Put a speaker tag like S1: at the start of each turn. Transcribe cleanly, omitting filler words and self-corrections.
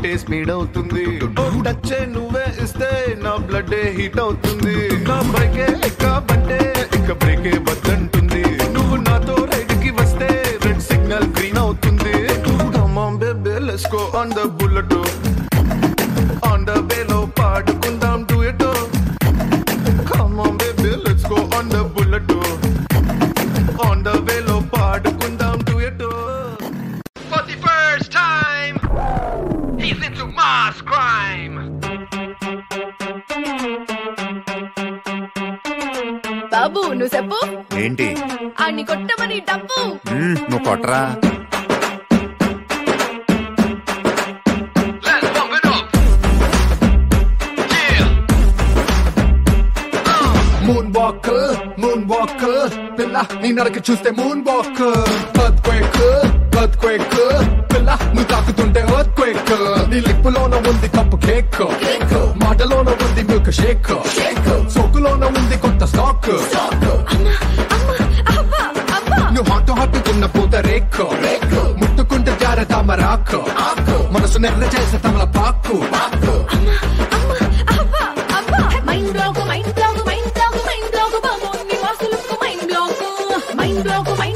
S1: Heart speed అవుతుంది. టచ్చే నువ్వే ఇస్తే నా బ్లడ్ హీట్ అవుతుంది. నా బైకే ఎక్కబంటే ఇక బ్రేకే వద్దంటుంది. నువ్వు నాతో రైడ్ కి వస్తే రెడ్ సిగ్నల్ గ్రీన్ అవుతుంది. Come on baby let's go on the bullet. On the way లో పాడుకుందాం duet. Come on baby let's go on the bullet. On the way లో పాడుకుందాం duet.
S2: For the first time he's into mass crime.
S3: బాబు నువ్వు చెప్పు
S4: ఏంటి?
S3: అన్ని కొట్టమని డబ్బు.
S4: నువ్వు కొట్టరా.
S2: Let's bump it up. Yeah.
S5: Moon walker, పిల్ల నీ నడక చూస్తే మూన్ వాకర్. earthquake, పిల్ల నువ్వు తాకుతుంటే earthquake. నీ లిప్పులోన ఉంది కప్పు కేక్, మాటలోన ఉంది మిల్క్ షేక్, సోకులోన ఉంది కొత్త స్టాక్. నువ్వు హాట్ ఉన్న పూత రేక్, ముట్టుకుంటే జారే తామరాకు, మనసు నెర్ర చేసే తమల పాకు.
S3: మైండ్ బ్లాక్ బాబు నీ వాసులకు మైండ్ బ్లాక్